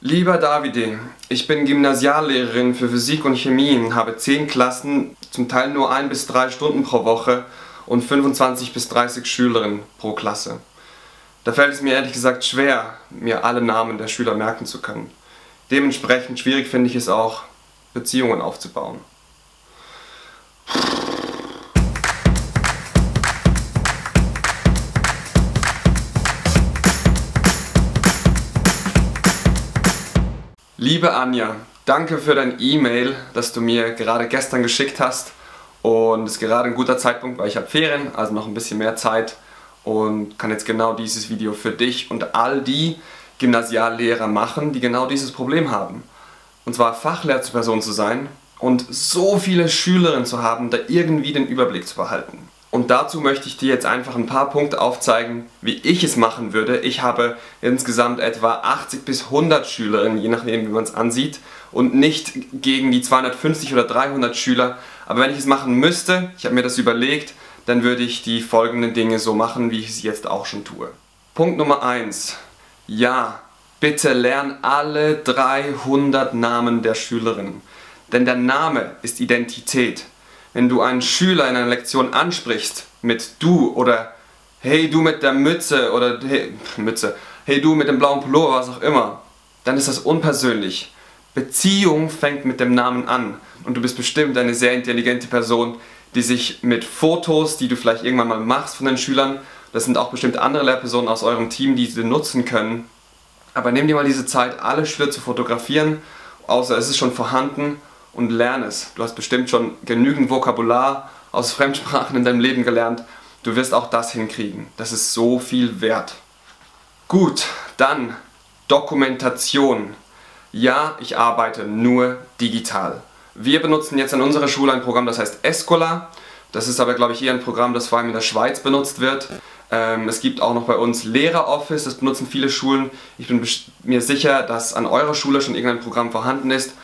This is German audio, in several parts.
Lieber Davide, ich bin Gymnasiallehrerin für Physik und Chemie und habe 10 Klassen, zum Teil nur 1 bis 3 Stunden pro Woche und 25 bis 30 Schülerinnen pro Klasse. Da fällt es mir ehrlich gesagt schwer, mir alle Namen der Schüler merken zu können. Dementsprechend schwierig finde ich es auch, Beziehungen aufzubauen. Liebe Anja, danke für dein E-Mail, das du mir gerade gestern geschickt hast. Und es ist gerade ein guter Zeitpunkt, weil ich habe Ferien, also noch ein bisschen mehr Zeit und kann jetzt genau dieses Video für dich und all die Gymnasiallehrer machen, die genau dieses Problem haben. Und zwar Fachlehrperson zu sein und so viele Schülerinnen zu haben, da irgendwie den Überblick zu behalten. Und dazu möchte ich dir jetzt einfach ein paar Punkte aufzeigen, wie ich es machen würde. Ich habe insgesamt etwa 80 bis 100 Schülerinnen, je nachdem wie man es ansieht, und nicht gegen die 250 oder 300 Schüler. Aber wenn ich es machen müsste, ich habe mir das überlegt, dann würde ich die folgenden Dinge so machen, wie ich es jetzt auch schon tue. Punkt Nummer 1. Ja, bitte lern alle 300 Namen der Schülerinnen. Denn der Name ist Identität. Wenn du einen Schüler in einer Lektion ansprichst mit du oder hey du mit der Mütze oder hey du mit dem blauen Pullover, was auch immer, dann ist das unpersönlich. Beziehung fängt mit dem Namen an und du bist bestimmt eine sehr intelligente Person, die sich mit Fotos, die du vielleicht irgendwann mal machst von den Schülern, das sind auch bestimmt andere Lehrpersonen aus eurem Team, die sie nutzen können, aber nimm dir mal diese Zeit, alle Schüler zu fotografieren, außer es ist schon vorhanden, und lern es. Du hast bestimmt schon genügend Vokabular aus Fremdsprachen in deinem Leben gelernt. Du wirst auch das hinkriegen. Das ist so viel wert. Gut, dann Dokumentation. Ja, ich arbeite nur digital. Wir benutzen jetzt an unserer Schule ein Programm, das heißt Escola. Das ist aber, glaube ich, eher ein Programm, das vor allem in der Schweiz benutzt wird. Es gibt auch noch bei uns LehrerOffice, das benutzen viele Schulen. Ich bin mir sicher, dass an eurer Schule schon irgendein Programm vorhanden ist.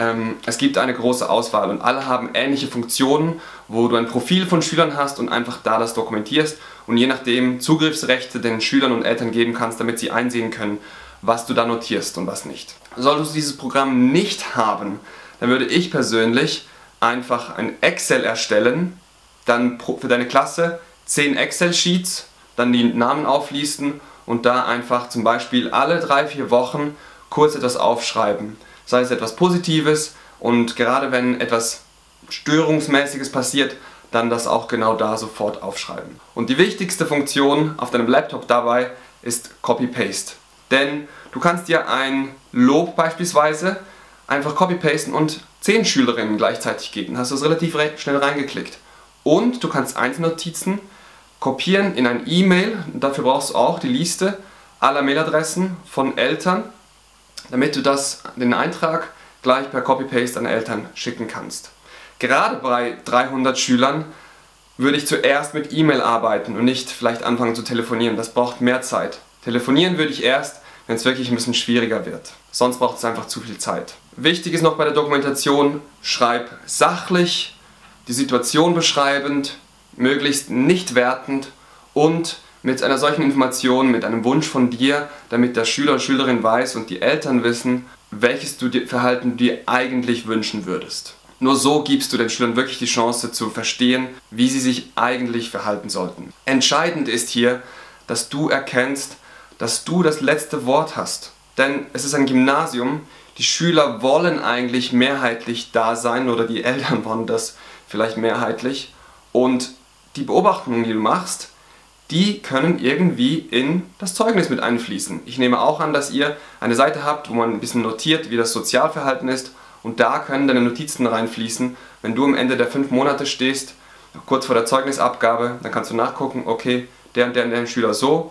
Es gibt eine große Auswahl und alle haben ähnliche Funktionen, wo du ein Profil von Schülern hast und einfach da das dokumentierst und je nachdem Zugriffsrechte den Schülern und Eltern geben kannst, damit sie einsehen können, was du da notierst und was nicht. Solltest du dieses Programm nicht haben, dann würde ich persönlich einfach ein Excel erstellen, dann für deine Klasse 10 Excel-Sheets, dann die Namen auflisten und da einfach zum Beispiel alle 3-4 Wochen kurz etwas aufschreiben. Sei es etwas Positives und gerade wenn etwas Störungsmäßiges passiert, dann das auch genau da sofort aufschreiben. Und die wichtigste Funktion auf deinem Laptop dabei ist Copy-Paste. Denn du kannst dir ein Lob beispielsweise einfach copy-pasten und 10 Schülerinnen gleichzeitig geben. Hast du es relativ schnell reingeklickt. Und du kannst Einzelnotizen kopieren in ein E-Mail. Dafür brauchst du auch die Liste aller Mailadressen von Eltern, damit du den Eintrag gleich per Copy-Paste an Eltern schicken kannst. Gerade bei 300 Schülern würde ich zuerst mit E-Mail arbeiten und nicht vielleicht anfangen zu telefonieren. Das braucht mehr Zeit. Telefonieren würde ich erst, wenn es wirklich ein bisschen schwieriger wird. Sonst braucht es einfach zu viel Zeit. Wichtig ist noch bei der Dokumentation, schreib sachlich, die Situation beschreibend, möglichst nicht wertend und mit einer solchen Information, mit einem Wunsch von dir, damit der Schüler und Schülerin weiß und die Eltern wissen, welches Verhalten du dir eigentlich wünschen würdest. Nur so gibst du den Schülern wirklich die Chance zu verstehen, wie sie sich eigentlich verhalten sollten. Entscheidend ist hier, dass du erkennst, dass du das letzte Wort hast. Denn es ist ein Gymnasium, die Schüler wollen eigentlich mehrheitlich da sein oder die Eltern wollen das vielleicht mehrheitlich und die Beobachtungen, die du machst, die können irgendwie in das Zeugnis mit einfließen. Ich nehme auch an, dass ihr eine Seite habt, wo man ein bisschen notiert, wie das Sozialverhalten ist und da können deine Notizen reinfließen. Wenn du am Ende der 5 Monate stehst, kurz vor der Zeugnisabgabe, dann kannst du nachgucken, okay, der und der Schüler so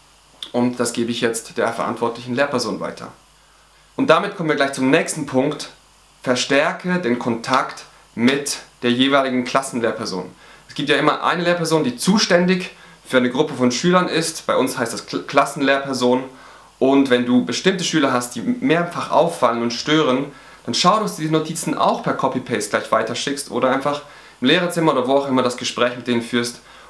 und das gebe ich jetzt der verantwortlichen Lehrperson weiter. Und damit kommen wir gleich zum nächsten Punkt. Verstärke den Kontakt mit der jeweiligen Klassenlehrperson. Es gibt ja immer eine Lehrperson, die zuständig für eine Gruppe von Schülern ist. Bei uns heißt das Klassenlehrperson. Und wenn du bestimmte Schüler hast, die mehrfach auffallen und stören, dann schau, dass du die Notizen auch per Copy-Paste gleich weiterschickst oder einfach im Lehrerzimmer oder wo auch immer das Gespräch mit denen führst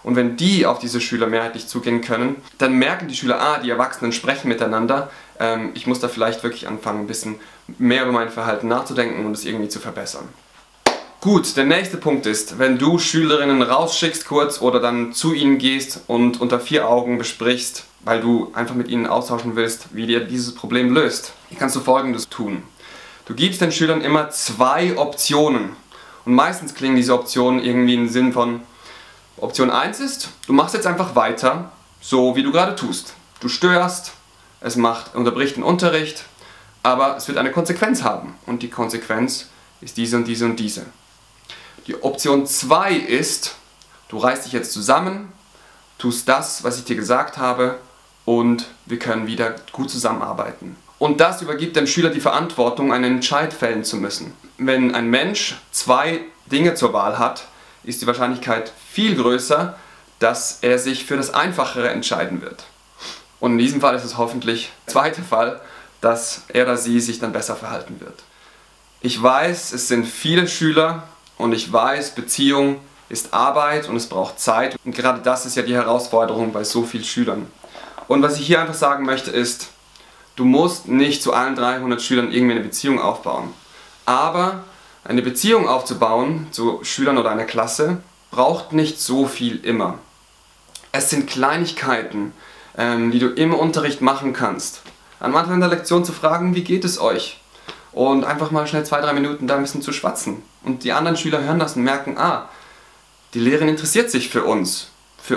Und wenn die auf diese Schüler mehrheitlich zugehen können, dann merken die Schüler, die Erwachsenen sprechen miteinander. Ich muss da vielleicht wirklich anfangen, ein bisschen mehr über mein Verhalten nachzudenken und es irgendwie zu verbessern. Gut, der nächste Punkt ist, wenn du Schülerinnen rausschickst kurz oder dann zu ihnen gehst und unter 4 Augen besprichst, weil du einfach mit ihnen austauschen willst, wie dir dieses Problem löst, kannst du Folgendes tun. Du gibst den Schülern immer 2 Optionen und meistens klingen diese Optionen irgendwie im Sinn von Option 1 ist, du machst jetzt einfach weiter, so wie du gerade tust. Du störst, es unterbricht den Unterricht, aber es wird eine Konsequenz haben und die Konsequenz ist diese und diese und diese. Die Option 2 ist, du reißt dich jetzt zusammen, tust das, was ich dir gesagt habe und wir können wieder gut zusammenarbeiten. Und das übergibt dem Schüler die Verantwortung, einen Entscheid fällen zu müssen. Wenn ein Mensch 2 Dinge zur Wahl hat, ist die Wahrscheinlichkeit viel größer, dass er sich für das Einfachere entscheiden wird. Und in diesem Fall ist es hoffentlich der zweite Fall, dass er oder sie sich dann besser verhalten wird. Ich weiß, es sind viele Schüler und ich weiß, Beziehung ist Arbeit und es braucht Zeit. Und gerade das ist ja die Herausforderung bei so vielen Schülern. Und was ich hier einfach sagen möchte ist, du musst nicht zu allen 300 Schülern irgendwie eine Beziehung aufbauen. Aber eine Beziehung aufzubauen zu Schülern oder einer Klasse braucht nicht so viel immer. Es sind Kleinigkeiten, die du im Unterricht machen kannst. Am Anfang der Lektion zu fragen, wie geht es euch? Und einfach mal schnell 2-3 Minuten da ein bisschen zu schwatzen. Und die anderen Schüler hören das und merken, die Lehrerin interessiert sich für uns,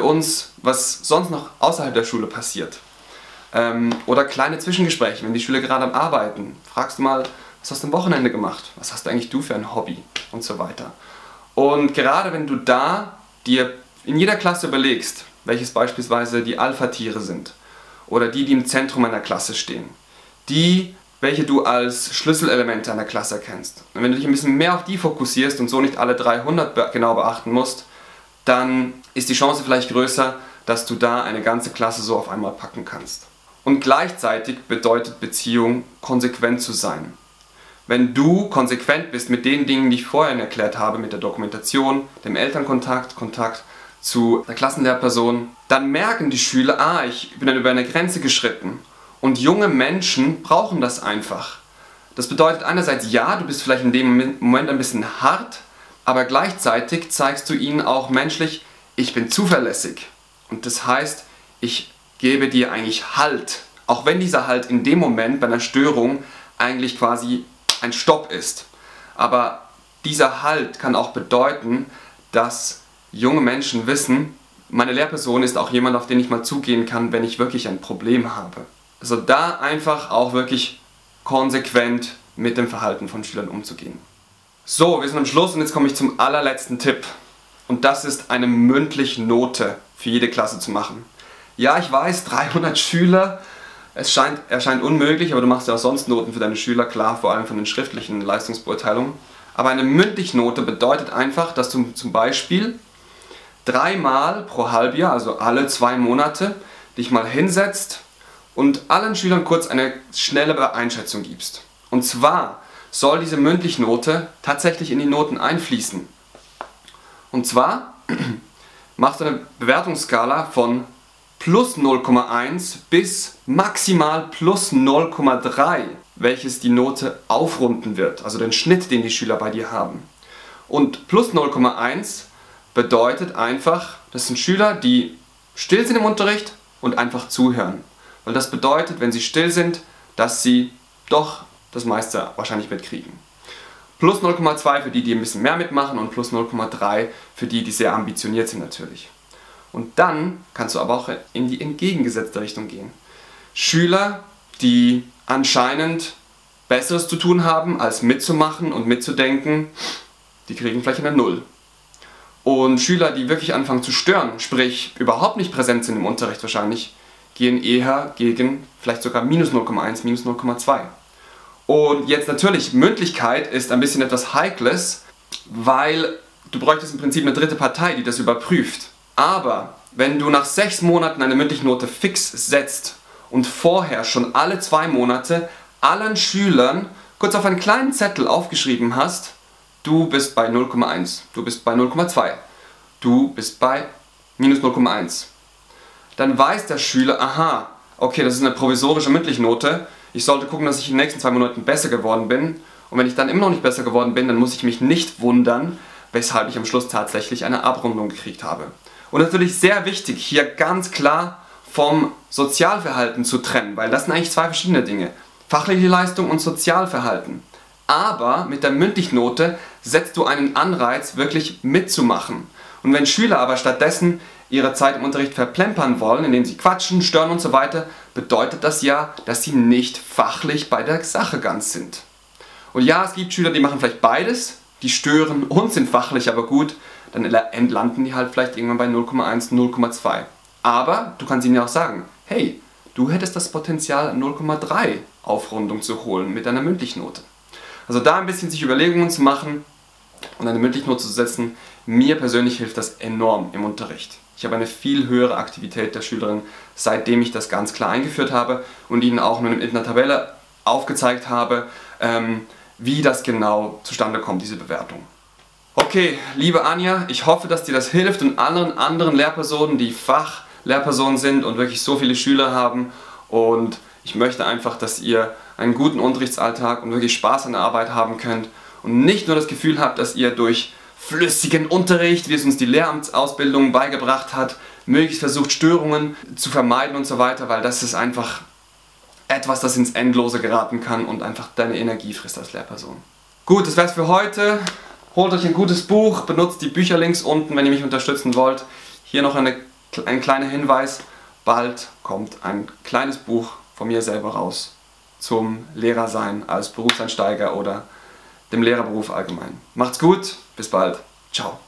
was sonst noch außerhalb der Schule passiert. Oder kleine Zwischengespräche, wenn die Schüler gerade am Arbeiten, fragst du mal, was hast du am Wochenende gemacht? Was hast eigentlich du für ein Hobby? Und so weiter. Und gerade wenn du da dir in jeder Klasse überlegst, welches beispielsweise die Alpha-Tiere sind oder die im Zentrum einer Klasse stehen, welche du als Schlüsselelemente einer Klasse erkennst. Und wenn du dich ein bisschen mehr auf die fokussierst und so nicht alle 300 genau beachten musst, dann ist die Chance vielleicht größer, dass du da eine ganze Klasse so auf einmal packen kannst. Und gleichzeitig bedeutet Beziehung, konsequent zu sein. Wenn du konsequent bist mit den Dingen, die ich vorhin erklärt habe, mit der Dokumentation, dem Elternkontakt, Kontakt zu der Klassenlehrperson, dann merken die Schüler, ich bin dann über eine Grenze geschritten. Und junge Menschen brauchen das einfach. Das bedeutet einerseits, du bist vielleicht in dem Moment ein bisschen hart, aber gleichzeitig zeigst du ihnen auch menschlich, ich bin zuverlässig. Und das heißt, ich gebe dir eigentlich Halt. Auch wenn dieser Halt in dem Moment bei einer Störung eigentlich quasi ein Stopp ist. Aber dieser Halt kann auch bedeuten, dass junge Menschen wissen, meine Lehrperson ist auch jemand, auf den ich mal zugehen kann, wenn ich wirklich ein Problem habe. Also da einfach auch wirklich konsequent mit dem Verhalten von Schülern umzugehen. So, wir sind am Schluss und jetzt komme ich zum allerletzten Tipp. Und das ist eine mündliche Note für jede Klasse zu machen. Ja, ich weiß, 300 Schüler, erscheint unmöglich, aber du machst ja auch sonst Noten für deine Schüler, klar, vor allem von den schriftlichen Leistungsbeurteilungen. Aber eine mündliche Note bedeutet einfach, dass du zum Beispiel 3-mal pro Halbjahr, also alle 2 Monate, dich mal hinsetzt und allen Schülern kurz eine schnelle Einschätzung gibst. Und zwar soll diese mündliche Note tatsächlich in die Noten einfließen. Und zwar machst du eine Bewertungsskala von plus 0,1 bis maximal plus 0,3, welches die Note aufrunden wird, also den Schnitt, den die Schüler bei dir haben. Und plus 0,1 bedeutet einfach, das sind Schüler, die still sind im Unterricht und einfach zuhören. Weil das bedeutet, wenn sie still sind, dass sie doch das meiste wahrscheinlich mitkriegen. Plus 0,2 für die, die ein bisschen mehr mitmachen und plus 0,3 für die, die sehr ambitioniert sind natürlich. Und dann kannst du aber auch in die entgegengesetzte Richtung gehen. Schüler, die anscheinend Besseres zu tun haben, als mitzumachen und mitzudenken, die kriegen vielleicht eine 0. Und Schüler, die wirklich anfangen zu stören, sprich überhaupt nicht präsent sind im Unterricht wahrscheinlich, gehen eher gegen vielleicht sogar minus 0,1, minus 0,2. Und jetzt natürlich, Mündlichkeit ist ein bisschen etwas Heikles, weil du bräuchtest im Prinzip eine dritte Partei, die das überprüft. Aber wenn du nach 6 Monaten eine mündliche Note fix setzt und vorher schon alle 2 Monate allen Schülern kurz auf einen kleinen Zettel aufgeschrieben hast, du bist bei 0,1, du bist bei 0,2, du bist bei minus 0,1. Dann weiß der Schüler, aha, okay, das ist eine provisorische mündliche Note. Ich sollte gucken, dass ich in den nächsten 2 Monaten besser geworden bin. Und wenn ich dann immer noch nicht besser geworden bin, dann muss ich mich nicht wundern, weshalb ich am Schluss tatsächlich eine Abrundung gekriegt habe. Und natürlich sehr wichtig, hier ganz klar vom Sozialverhalten zu trennen, weil das sind eigentlich 2 verschiedene Dinge. Fachliche Leistung und Sozialverhalten. Aber mit der mündlichen Note setzt du einen Anreiz, wirklich mitzumachen. Und wenn Schüler aber stattdessen ihre Zeit im Unterricht verplempern wollen, indem sie quatschen, stören und so weiter, bedeutet das ja, dass sie nicht fachlich bei der Sache ganz sind. Und ja, es gibt Schüler, die machen vielleicht beides, die stören und sind fachlich aber gut, dann landen die halt vielleicht irgendwann bei 0,1, 0,2. Aber du kannst ihnen ja auch sagen, hey, du hättest das Potenzial 0,3 Aufrundung zu holen mit deiner mündlichen Note. Also da ein bisschen sich Überlegungen zu machen und eine mündliche Note zu setzen, mir persönlich hilft das enorm im Unterricht. Ich habe eine viel höhere Aktivität der Schülerin, seitdem ich das ganz klar eingeführt habe und ihnen auch nur in der Tabelle aufgezeigt habe, wie das genau zustande kommt, diese Bewertung. Okay, liebe Anja, ich hoffe, dass dir das hilft und allen anderen Lehrpersonen, die Fachlehrpersonen sind und wirklich so viele Schüler haben. Und ich möchte einfach, dass ihr einen guten Unterrichtsalltag und wirklich Spaß an der Arbeit haben könnt und nicht nur das Gefühl habt, dass ihr durch flüssigen Unterricht, wie es uns die Lehramtsausbildung beigebracht hat, möglichst versucht, Störungen zu vermeiden und so weiter, weil das ist einfach etwas, das ins Endlose geraten kann und einfach deine Energie frisst als Lehrperson. Gut, das wär's für heute. Holt euch ein gutes Buch, benutzt die Bücherlinks unten, wenn ihr mich unterstützen wollt. Hier noch ein kleiner Hinweis. Bald kommt ein kleines Buch von mir selber raus zum Lehrersein als Berufseinsteiger oder dem Lehrerberuf allgemein. Macht's gut, bis bald. Ciao.